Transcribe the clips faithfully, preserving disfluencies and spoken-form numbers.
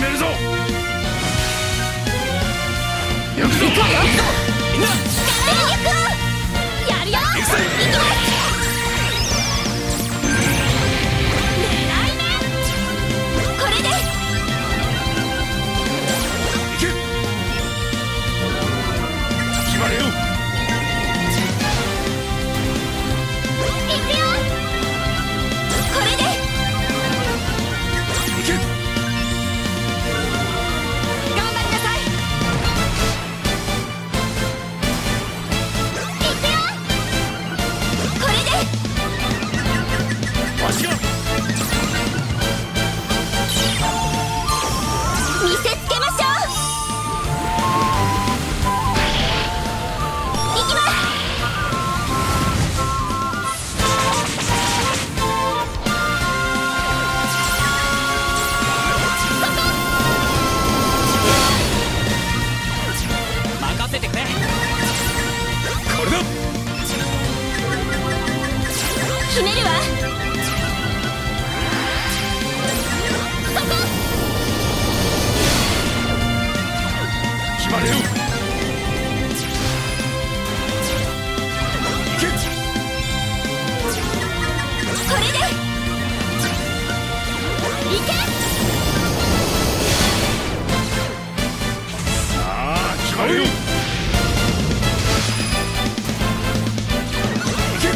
めるぞ。行くぞ。みんなやるよ。 行くぜ。 行きます。狙い目。これで行け。決まれよ。 行くよ。これで行け。 頑張りなさい。行くよ。これでわしが見せつけましょう。行きます。 任せてくれ。 これだ。 決めるわ。そこ。 決まれよ。行け。 これで行け。 さあ決まれよ。行け。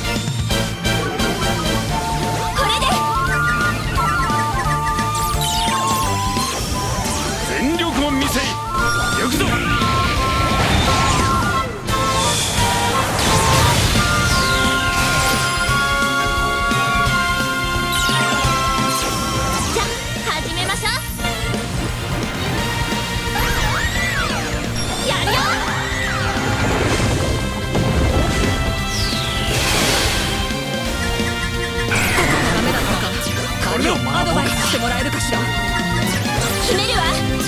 これで全力を見せい。行くぞ。 じゃあ始めましょう。やるよ。 ダメだったか。 これだ。 アドバイスしてもらえるかしら。 決めるわ。